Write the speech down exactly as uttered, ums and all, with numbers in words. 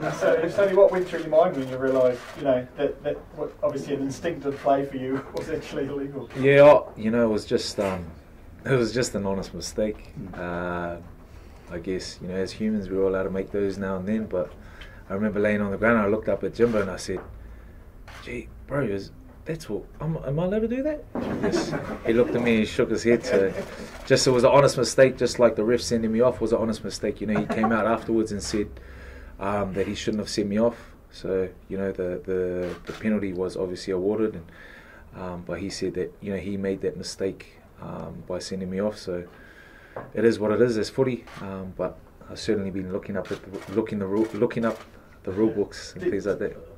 So, Sonny, what went through your mind when you realised, you know, that, that what, obviously an instinctive play for you was actually illegal? Yeah, you know, it was just um, it was just an honest mistake. Uh, I guess, you know, as humans we're all allowed to make those now and then, but I remember laying on the ground and I looked up at Jimbo and I said, gee, bro, is, that's what, am, am I allowed to do that? Yes. He looked at me and he shook his head. So just, it was an honest mistake, just like the ref sending me off was an honest mistake. You know, he came out afterwards and said um, that he shouldn't have sent me off. So, you know, the, the, the penalty was obviously awarded, and, um, but he said that, you know, he made that mistake um, by sending me off. So it is what it is as footy, um, but I've certainly been looking up at the, looking the rule, looking up the rule books and did, things like that.